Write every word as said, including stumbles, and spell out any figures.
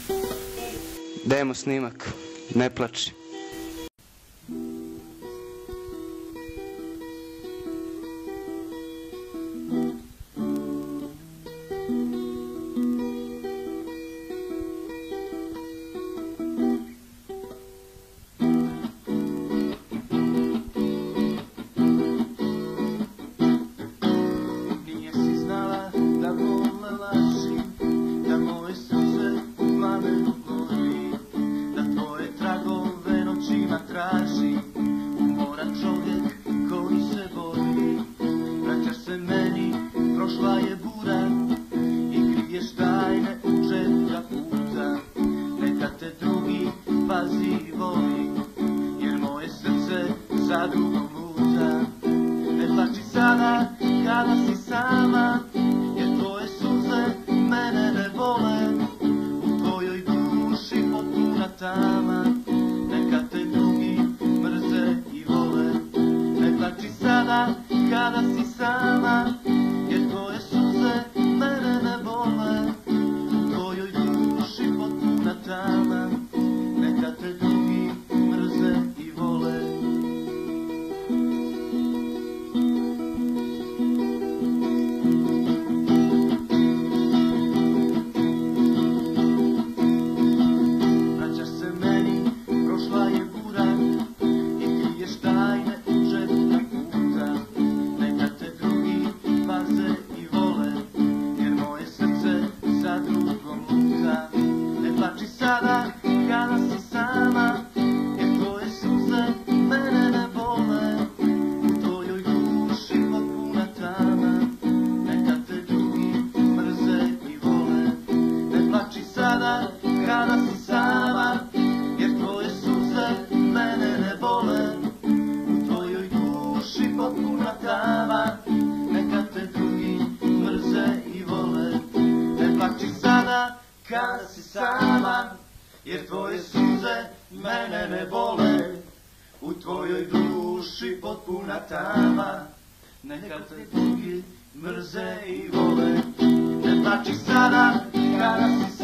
Demo snimak, ne plači. Traži, umoran čovjek koji se boji. Vraćaš se meni, prošla je bura i kriješ tajne u četka puta. Neka te drugi pazi i voli, jer moje srce za drugom luta. Ne plači sada kada si sama, jer tvoje suze mene ne vole. U tvojoj duši potpuna tama, neka te drugi mrze i vole. Ne plači sada kada si sama, jer tvoje suze mene ne vole. U tvojoj duši potpuna tama, neka te drugi mrze i vole. Vraćaš se meni, prošla je bura i kriješ tajne u četka puta. Neka te drugi paze i vole, jer moje srce za drugom luta. Ne plači sada kada si sama, jer tvoje suze mene ne vole. U tvojoj duši potpuna tama, neka te drugi mrze i vole. Ne plači sada kada si sama, jer tvoje suze mene ne vole. U tvojoj duši potpuna tama, neka te drugi mrze i vole. Ne plači sada kada si sama, jer tvoje suze mene ne vole. U tvojoj duši potpuna tama, neka te drugi mrze i vole. Ne plači sada kada si